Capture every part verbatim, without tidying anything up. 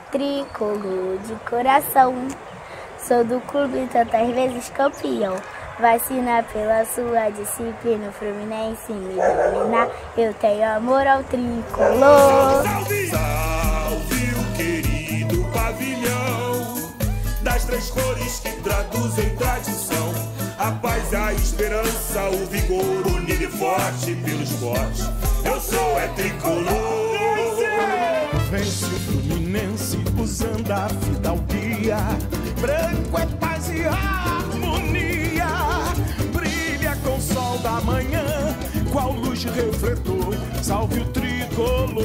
tricolor de coração. Sou do clube tantas vezes campeão. Vacina pela sua disciplina, o Fluminense me dominar. Eu tenho amor ao tricolor. Salve, salve o querido pavilhão das três cores que traduzem tradição. A paz, a esperança, o vigor, unido e forte pelo esporte. Eu sou é tricolor. Vence o Fluminense usando a fidalguia. Branco é paz e harmonia. Brilha com o sol da manhã, qual luz refletor. Salve o tricolor.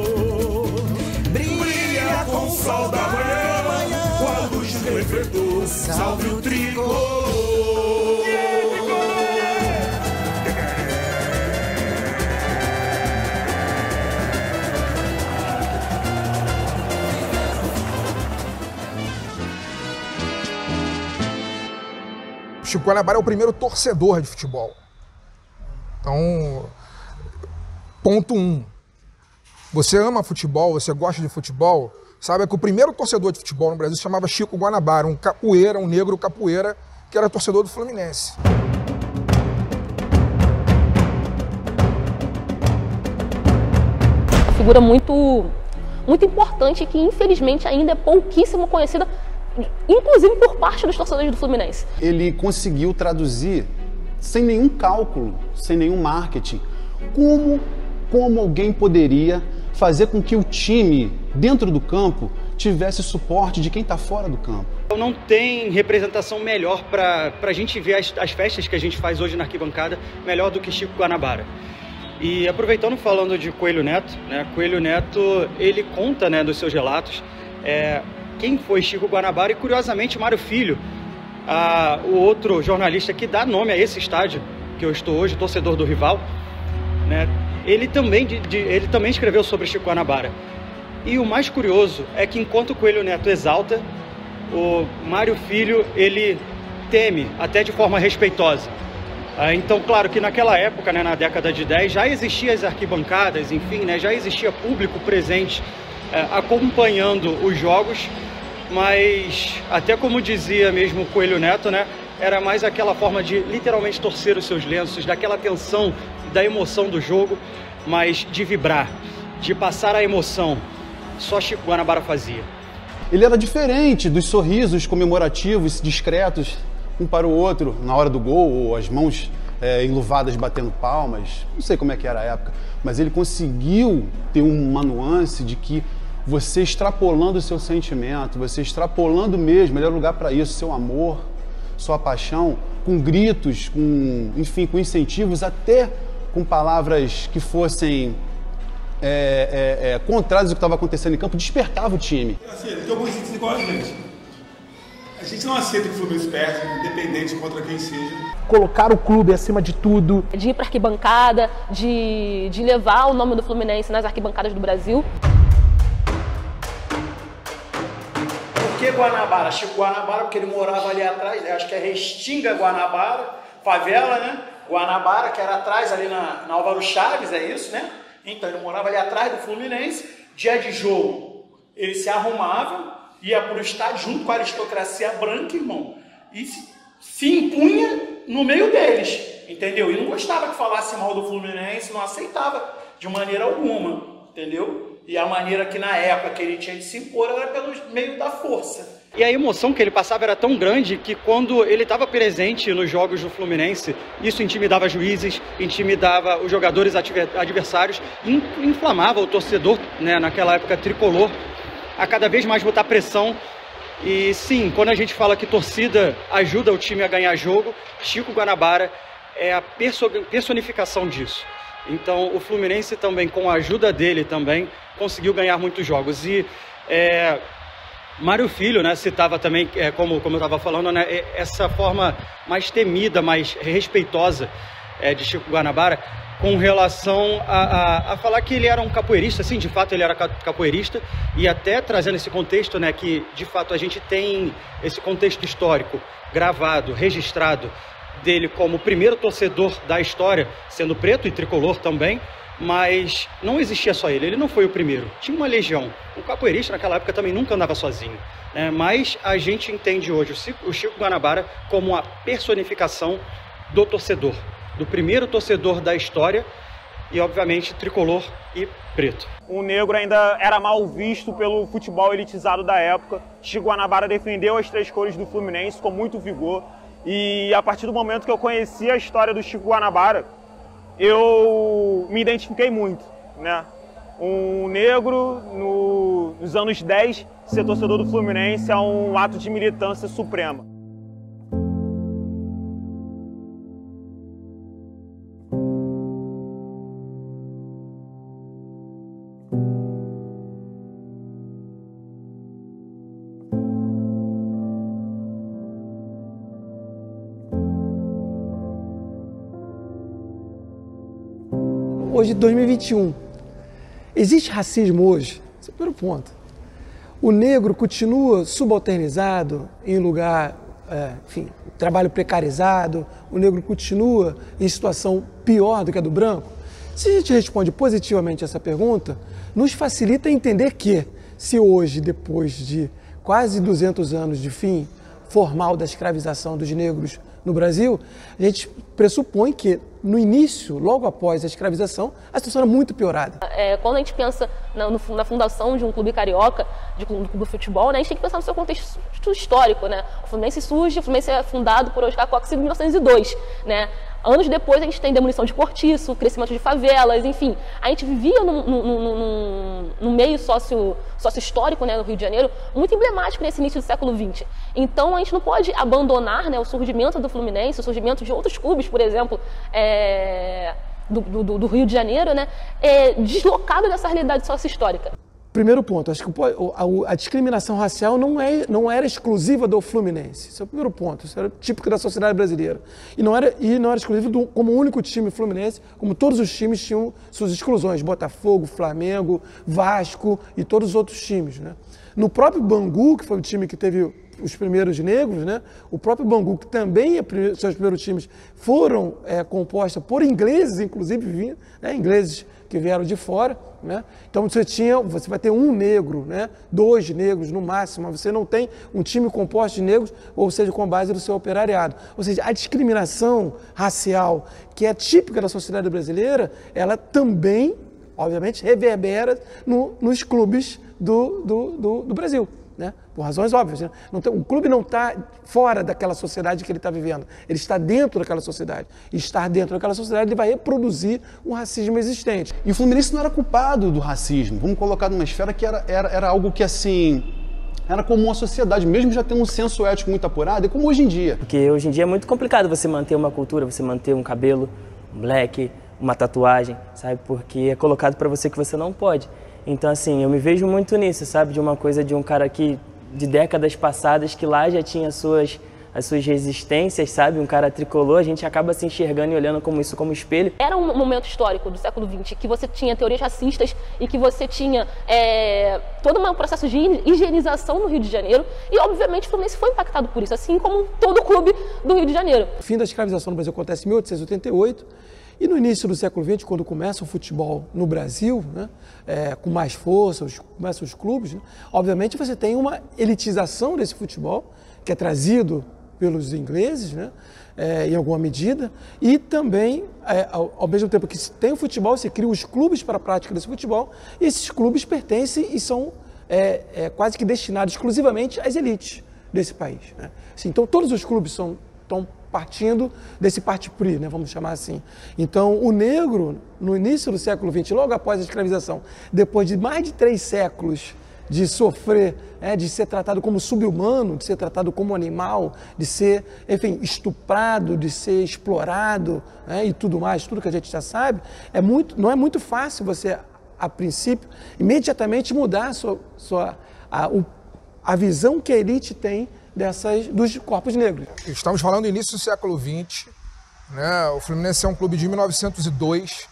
Brilha com o sol da manhã, qual luz refletor. Salve o tricolor. Chico Guanabara é o primeiro torcedor de futebol. Então, ponto um. Você ama futebol, você gosta de futebol, sabe que o primeiro torcedor de futebol no Brasil se chamava Chico Guanabara, um capoeira, um negro capoeira, que era torcedor do Fluminense. Uma figura muito, muito importante que infelizmente ainda é pouquíssimo conhecida, inclusive por parte dos torcedores do Fluminense. Ele conseguiu traduzir, sem nenhum cálculo, sem nenhum marketing, como, como alguém poderia fazer com que o time, dentro do campo, tivesse suporte de quem está fora do campo. Não tem representação melhor para a gente ver as, as festas que a gente faz hoje na arquibancada, melhor do que Chico Guanabara. E aproveitando, falando de Coelho Neto, né, Coelho Neto, ele conta, né, dos seus relatos, é, quem foi Chico Guanabara e, curiosamente, Mário Filho, a, o outro jornalista que dá nome a esse estádio, que eu estou hoje, torcedor do rival, né, ele, também, de, de, ele também escreveu sobre Chico Guanabara. E o mais curioso é que, enquanto o Coelho Neto exalta, o Mário Filho, ele teme, até de forma respeitosa. Ah, então, claro que naquela época, né, na década de dez, já existiam as arquibancadas, enfim, né, já existia público presente é, acompanhando os jogos, mas até como dizia mesmo o Coelho Neto, né, era mais aquela forma de literalmente torcer os seus lenços, daquela tensão, da emoção do jogo, mas de vibrar, de passar a emoção. Só Chico Guanabara fazia. Ele era diferente dos sorrisos comemorativos, discretos, um para o outro, na hora do gol, ou as mãos é, enluvadas batendo palmas. Não sei como é que era a época, mas ele conseguiu ter uma nuance de que você extrapolando o seu sentimento, você extrapolando mesmo, ele era lugar para isso, seu amor, sua paixão, com gritos, com, enfim, com incentivos, até com palavras que fossem é, é, é, contrárias ao que estava acontecendo em campo, despertava o time. Assim, tem alguns itens igual a gente. A gente não aceita que o Fluminense perde, independente contra quem seja. Colocar o clube acima de tudo. De ir para arquibancada, de, de levar o nome do Fluminense nas arquibancadas do Brasil. Por que Guanabara? Chico Guanabara, porque ele morava ali atrás, né? Acho que é Restinga Guanabara, favela, né? Guanabara, que era atrás ali na, na Álvaro Chaves, é isso, né? Então ele morava ali atrás do Fluminense. Dia de jogo, ele se arrumava, ia para o estádio junto com a aristocracia branca, irmão, e se, se impunha no meio deles, entendeu? E não gostava que falasse mal do Fluminense, não aceitava de maneira alguma, entendeu? E a maneira que na época que ele tinha de se impor era pelo meio da força. E a emoção que ele passava era tão grande que quando ele estava presente nos jogos do Fluminense, isso intimidava juízes, intimidava os jogadores adversários, inflamava o torcedor, né, naquela época tricolor, a cada vez mais botar pressão. E sim, quando a gente fala que torcida ajuda o time a ganhar jogo, Chico Guanabara é a personificação disso. Então o Fluminense também, com a ajuda dele também, conseguiu ganhar muitos jogos. E é, Mário Filho, né, citava também, é, como, como eu estava falando, né, essa forma mais temida, mais respeitosa é, de Chico Guanabara, com relação a, a, a falar que ele era um capoeirista. Sim, de fato ele era capoeirista, e até trazendo esse contexto, né, que de fato a gente tem esse contexto histórico gravado, registrado dele como o primeiro torcedor da história, sendo preto e tricolor também, mas não existia só ele, ele não foi o primeiro, tinha uma legião. O capoeirista naquela época também nunca andava sozinho, né? Mas a gente entende hoje o Chico, o Chico Guanabara como a personificação do torcedor, do primeiro torcedor da história e, obviamente, tricolor e preto. O negro ainda era mal visto pelo futebol elitizado da época. Chico Guanabara defendeu as três cores do Fluminense com muito vigor. E a partir do momento que eu conheci a história do Chico Guanabara, eu me identifiquei muito, né? Um negro no, nos anos dez ser torcedor do Fluminense é um ato de militância suprema. Hoje, dois mil e vinte e um, existe racismo hoje? Esse é o primeiro ponto. O negro continua subalternizado em lugar, é, enfim, trabalho precarizado, o negro continua em situação pior do que a do branco? Se a gente responde positivamente essa pergunta, nos facilita entender que, se hoje, depois de quase duzentos anos de fim formal da escravização dos negros no Brasil, a gente pressupõe que, no início, logo após a escravização, a situação era muito piorada. É, quando a gente pensa na, no, na fundação de um clube carioca, de um clube de futebol, né, a gente tem que pensar no seu contexto histórico, né? O Fluminense surge, o Fluminense é fundado por Oscar Cox em mil novecentos e dois, né? Anos depois a gente tem demolição de cortiço, crescimento de favelas, enfim. A gente vivia num, num, num, num meio sócio, sócio-histórico, né, no Rio de Janeiro, muito emblemático nesse início do século vinte. Então a gente não pode abandonar, né, o surgimento do Fluminense, o surgimento de outros clubes, por exemplo, é, do, do, do Rio de Janeiro, né, é, deslocado dessa realidade sócio-histórica. Primeiro ponto, acho que a, a discriminação racial não, é, não era exclusiva do Fluminense. Esse é o primeiro ponto, isso era típico da sociedade brasileira. E não era, e não era exclusivo do, como o único time Fluminense, como todos os times tinham suas exclusões, Botafogo, Flamengo, Vasco e todos os outros times, né? No próprio Bangu, que foi o time que teve os primeiros negros, né? O próprio Bangu, que também, seus primeiros times foram é, compostos por ingleses, inclusive, né? Ingleses que vieram de fora, né? Então você tinha, você vai ter um negro, né? Dois negros no máximo, você não tem um time composto de negros, ou seja, com base no seu operariado. Ou seja, a discriminação racial, que é típica da sociedade brasileira, ela também, obviamente, reverbera no, nos clubes do, do, do, do Brasil, né? Por razões óbvias, né? Não tem, o clube não está fora daquela sociedade que ele está vivendo, ele está dentro daquela sociedade. E estar dentro daquela sociedade, ele vai reproduzir um racismo existente. E o Fluminense não era culpado do racismo, vamos colocar numa esfera que era, era, era algo que, assim, era comum à sociedade, mesmo já tendo um senso ético muito apurado, é como hoje em dia. Porque hoje em dia é muito complicado você manter uma cultura, você manter um cabelo, um black, uma tatuagem, sabe? Porque é colocado para você que você não pode. Então, assim, eu me vejo muito nisso, sabe? De uma coisa de um cara que, de décadas passadas, que lá já tinha as suas, as suas resistências, sabe? Um cara tricolor, a gente acaba se enxergando e olhando como isso como espelho. Era um momento histórico do século vinte que você tinha teorias racistas e que você tinha é, todo um processo de higienização no Rio de Janeiro e, obviamente, o Fluminense foi impactado por isso, assim como todo clube do Rio de Janeiro. O fim da escravização no Brasil acontece em mil oitocentos e oitenta e oito. E no início do século vinte, quando começa o futebol no Brasil, né, é, com mais força, os, começam os clubes, né, obviamente você tem uma elitização desse futebol, que é trazido pelos ingleses, né, é, em alguma medida, e também, é, ao, ao mesmo tempo que se tem o futebol, se cria os clubes para a prática desse futebol, e esses clubes pertencem e são é, é, quase que destinados exclusivamente às elites desse país, né. Assim, então todos os clubes são, estão partindo desse parti pris, né, vamos chamar assim. Então, o negro, no início do século vinte, logo após a escravização, depois de mais de três séculos de sofrer, é, de ser tratado como sub-humano, de ser tratado como animal, de ser, enfim, estuprado, de ser explorado, né, e tudo mais, tudo que a gente já sabe, é muito, não é muito fácil você, a princípio, imediatamente mudar a, sua, sua, a, o, a visão que a elite tem dessas, dos corpos negros. Estamos falando do início do século vinte, né? O Fluminense é um clube de mil novecentos e dois,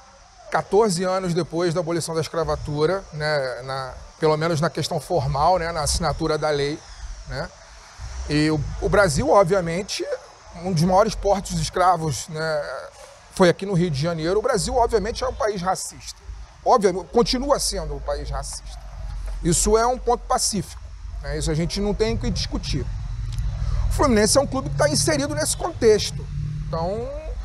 quatorze anos depois da abolição da escravatura, né? Na, pelo menos na questão formal, né? Na assinatura da lei, né? E o, o Brasil, obviamente, um dos maiores portos de escravos, né, foi aqui no Rio de Janeiro. O Brasil, obviamente, é um país racista. Obviamente, continua sendo um país racista. Isso é um ponto pacífico, né? Isso a gente não tem que discutir. O Fluminense é um clube que está inserido nesse contexto. Então,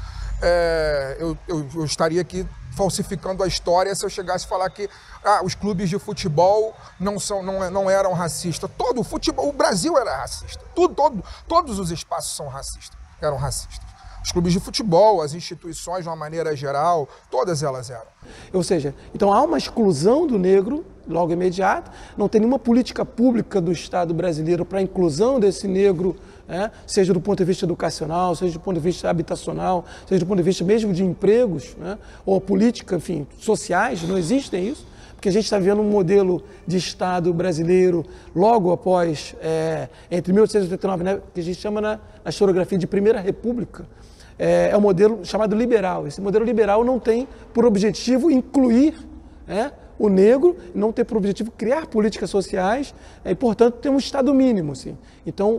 é, eu, eu, eu estaria aqui falsificando a história se eu chegasse a falar que ah, os clubes de futebol não, são, não, não eram racistas. Todo o futebol, o Brasil era racista. Tudo, todo, todos os espaços são racistas, eram racistas. Os clubes de futebol, as instituições de uma maneira geral, todas elas eram. Ou seja, então há uma exclusão do negro logo imediata, não tem nenhuma política pública do Estado brasileiro para a inclusão desse negro, né, seja do ponto de vista educacional, seja do ponto de vista habitacional, seja do ponto de vista mesmo de empregos, né, ou política, enfim, sociais, não existem isso, porque a gente está vivendo um modelo de Estado brasileiro logo após, é, entre mil oitocentos e oitenta e nove, né, que a gente chama na, na historiografia de Primeira República, é, é um modelo chamado liberal. Esse modelo liberal não tem por objetivo incluir, né, o negro, não tem por objetivo criar políticas sociais, é, e, portanto, tem um Estado mínimo. Assim. Então,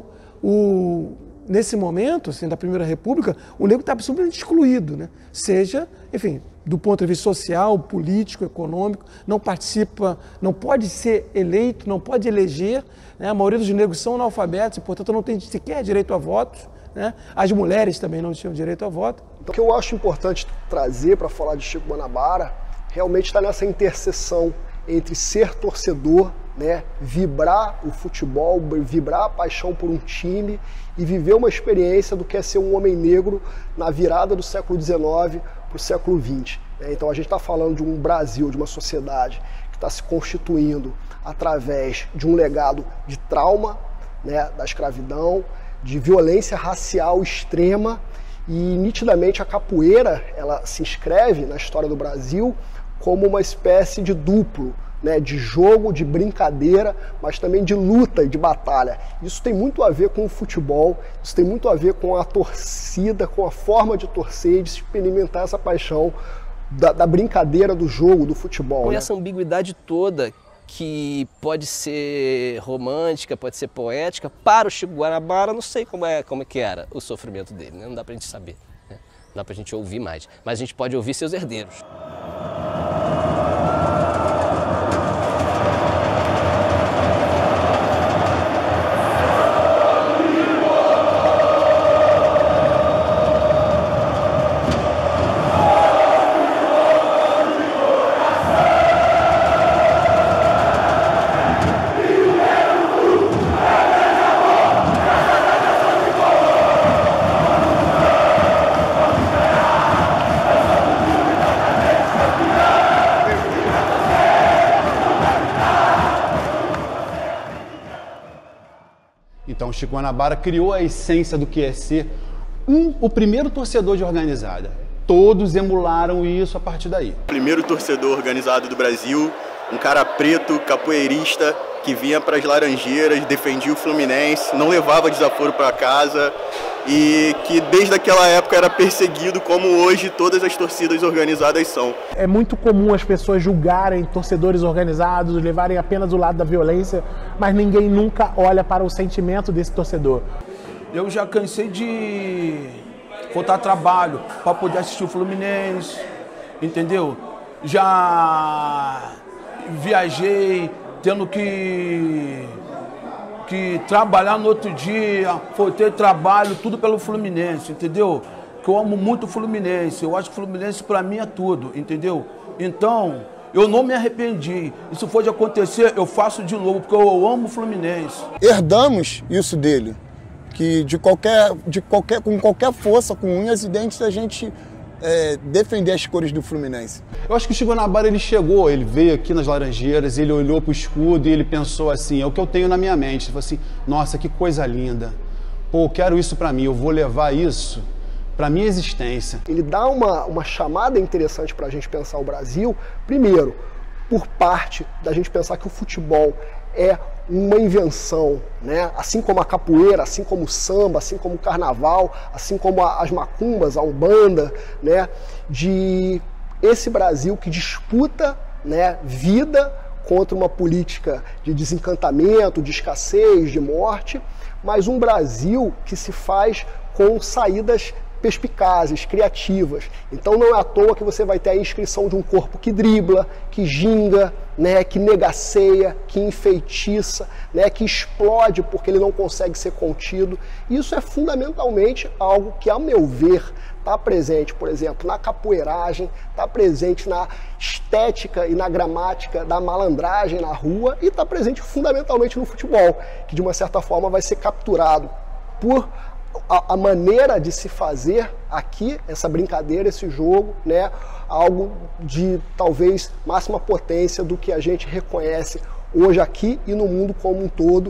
o, nesse momento, assim, da Primeira República, o negro está absolutamente excluído, né? Seja, enfim, do ponto de vista social, político, econômico, não participa, não pode ser eleito, não pode eleger, né? A maioria dos negros são analfabetos e, portanto, não tem sequer direito a votos, né? As mulheres também não tinham direito a voto. O que eu acho importante trazer para falar de Chico Guanabara realmente está nessa interseção entre ser torcedor, né, vibrar o futebol, vibrar a paixão por um time e viver uma experiência do que é ser um homem negro na virada do século dezenove para o século vinte. Né? Então a gente está falando de um Brasil, de uma sociedade que está se constituindo através de um legado de trauma, né, da escravidão, de violência racial extrema, e nitidamente a capoeira ela se inscreve na história do Brasil como uma espécie de duplo, né, de jogo, de brincadeira, mas também de luta e de batalha. Isso tem muito a ver com o futebol, isso tem muito a ver com a torcida, com a forma de torcer e de experimentar essa paixão da, da brincadeira, do jogo, do futebol. Com né? essa ambiguidade toda, que pode ser romântica, pode ser poética, para o Chico Guanabara, não sei como é, como é que era o sofrimento dele, né? Não dá pra gente saber, né? Não dá pra gente ouvir mais, mas a gente pode ouvir seus herdeiros. Então, o Chico Guanabara criou a essência do que é ser um, o primeiro torcedor de organizada. Todos emularam isso a partir daí. Primeiro torcedor organizado do Brasil, um cara preto, capoeirista, que vinha para as Laranjeiras, defendia o Fluminense, não levava desaforo para casa e que desde aquela época era perseguido como hoje todas as torcidas organizadas são. É muito comum as pessoas julgarem torcedores organizados, levarem apenas o lado da violência, mas ninguém nunca olha para o sentimento desse torcedor. Eu já cansei de faltar trabalho para poder assistir o Fluminense, entendeu? Já viajei tendo que, que trabalhar no outro dia, faltei trabalho, tudo pelo Fluminense, entendeu? Que eu amo muito o Fluminense, eu acho que o Fluminense para mim é tudo, entendeu? Então, eu não me arrependi. E se for de acontecer, eu faço de novo, porque eu amo o Fluminense. Herdamos isso dele, que de qualquer, de qualquer, com qualquer força, com unhas e dentes, a gente é, defender as cores do Fluminense. Eu acho que o Chico Guanabara, ele chegou, ele veio aqui nas Laranjeiras, ele olhou pro escudo e ele pensou assim, é o que eu tenho na minha mente. Ele falou assim, nossa, que coisa linda. Pô, eu quero isso pra mim, eu vou levar isso para minha existência. Ele dá uma, uma chamada interessante para a gente pensar o Brasil, primeiro, por parte da gente pensar que o futebol é uma invenção, né? Assim como a capoeira, assim como o samba, assim como o carnaval, assim como a, as macumbas, a umbanda, né? De esse Brasil que disputa, né, vida contra uma política de desencantamento, de escassez, de morte, mas um Brasil que se faz com saídas perspicazes, criativas. Então não é à toa que você vai ter a inscrição de um corpo que dribla, que ginga, né, que negaceia, que enfeitiça, né, que explode porque ele não consegue ser contido. Isso é fundamentalmente algo que, a meu ver, está presente, por exemplo, na capoeiragem, está presente na estética e na gramática da malandragem na rua e está presente fundamentalmente no futebol, que de uma certa forma vai ser capturado por a, a maneira de se fazer aqui, essa brincadeira, esse jogo, né, algo de talvez máxima potência do que a gente reconhece hoje aqui e no mundo como um todo,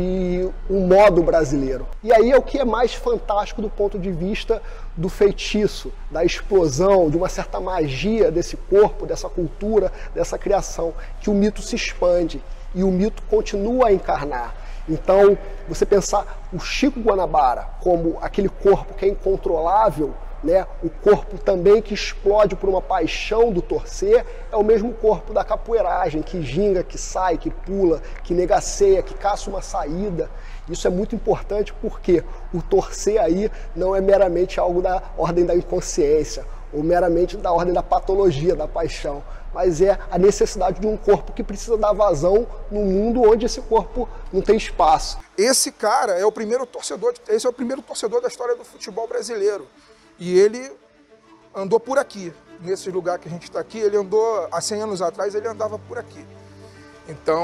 de um modo brasileiro. E aí é o que é mais fantástico do ponto de vista do feitiço, da explosão, de uma certa magia desse corpo, dessa cultura, dessa criação, que o mito se expande e o mito continua a encarnar. Então, você pensar o Chico Guanabara como aquele corpo que é incontrolável, né? O corpo também que explode por uma paixão do torcer, é o mesmo corpo da capoeiragem, que ginga, que sai, que pula, que negaceia, que caça uma saída. Isso é muito importante porque o torcer aí não é meramente algo da ordem da inconsciência, ou meramente da ordem da patologia, da paixão, mas é a necessidade de um corpo que precisa dar vazão no mundo onde esse corpo não tem espaço. Esse cara é o primeiro torcedor, esse é o primeiro torcedor da história do futebol brasileiro. E ele andou por aqui, nesse lugar que a gente está aqui, ele andou, há cem anos atrás, ele andava por aqui. Então,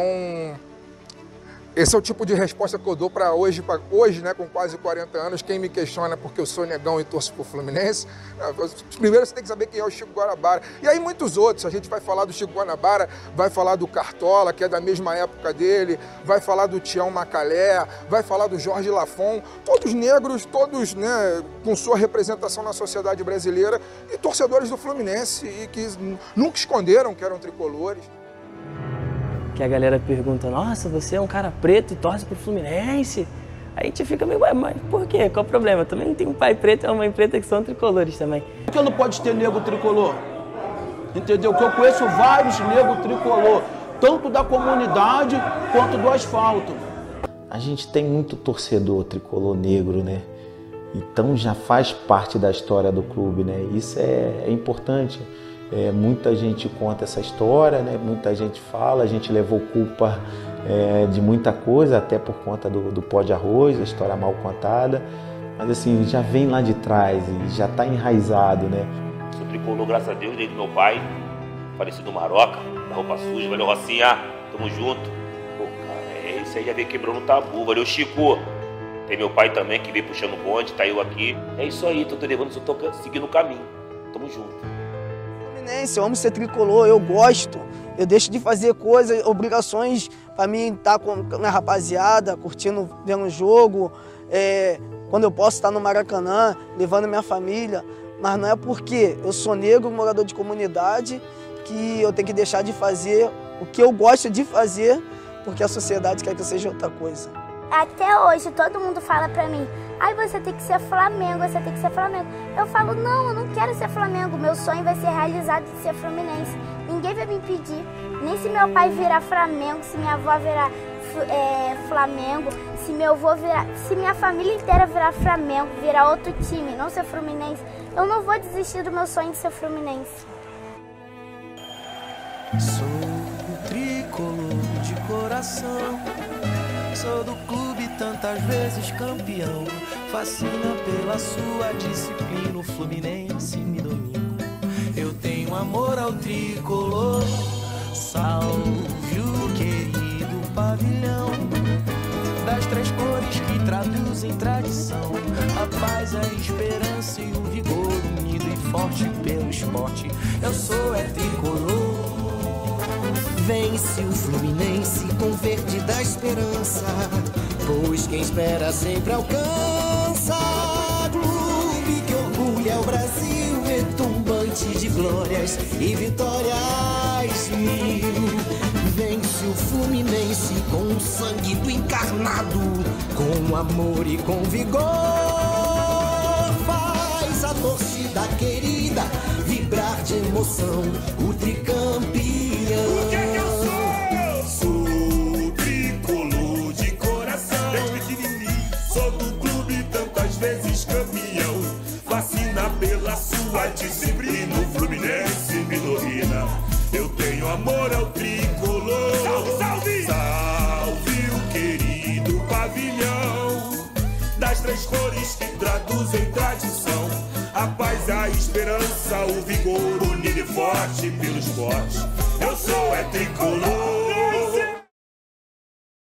esse é o tipo de resposta que eu dou para hoje, pra hoje, né, com quase quarenta anos. Quem me questiona porque eu sou negão e torço pro Fluminense, primeiro você tem que saber quem é o Chico Guanabara. E aí muitos outros, a gente vai falar do Chico Guanabara, vai falar do Cartola, que é da mesma época dele, vai falar do Tião Macalé, vai falar do Jorge Lafon, todos negros, todos, né, com sua representação na sociedade brasileira e torcedores do Fluminense e que nunca esconderam que eram tricolores. Que a galera pergunta, nossa, você é um cara preto e torce pro Fluminense? Aí a gente fica meio, ué, mas por quê? Qual o problema? Eu também tenho um pai preto e uma mãe preta que são tricolores também. Por que não pode ter negro tricolor? Entendeu? Que eu conheço vários negros tricolor, tanto da comunidade quanto do asfalto. A gente tem muito torcedor tricolor negro, né? Então já faz parte da história do clube, né? Isso é, é importante. É, muita gente conta essa história, né? Muita gente fala, a gente levou culpa é, de muita coisa, até por conta do, do pó de arroz, a história mal contada, mas assim, já vem lá de trás e já está enraizado, né? Sou tricolor, graças a Deus, desde meu pai, falecido Maroca, da roupa suja, valeu Rocinha, tamo junto. Pô, cara, é isso aí, já veio quebrando o tabu, valeu Chico. Tem meu pai também que veio puxando o bonde, tá eu aqui. É isso aí, tô, tô levando, tô seguindo o caminho, tamo junto. Eu amo ser tricolor, eu gosto. Eu deixo de fazer coisas, obrigações para mim estar com a minha rapaziada, curtindo, vendo o jogo. É, quando eu posso estar no Maracanã, levando minha família. Mas não é porque eu sou negro, morador de comunidade, que eu tenho que deixar de fazer o que eu gosto de fazer, porque a sociedade quer que eu seja outra coisa. Até hoje, todo mundo fala pra mim, ai, você tem que ser Flamengo, você tem que ser Flamengo. Eu falo, não, eu não quero ser Flamengo, meu sonho vai ser realizado de ser Fluminense. Ninguém vai me impedir, nem se meu pai virar Flamengo, se minha avó virar é, Flamengo, se meu avô virar, se minha família inteira virar Flamengo, virar outro time, não ser Fluminense, eu não vou desistir do meu sonho de ser Fluminense. Sou tricolor de coração, sou do clube tantas vezes campeão, fascina pela sua disciplina, o Fluminense me domina. Eu tenho amor ao tricolor, salve o querido pavilhão, das três cores que traduzem tradição, a paz, a esperança e o vigor, unido e forte pelo esporte. Eu sou é tricolor. Vence o Fluminense com verde da esperança, pois quem espera sempre alcança. Clube que orgulha o Brasil, retumbante de glórias e vitórias mil. Vence o Fluminense com o sangue do encarnado, com amor e com vigor. Faz a torcida querida vibrar de emoção, o tricampeão. O que é que eu sou? disciplina, o Fluminense me domina. Eu tenho amor ao tricolor. Salve, salve! Salve o querido pavilhão das três cores que traduzem tradição. A paz, a esperança, o vigor, unido e forte pelo esporte. Eu sou é tricolor.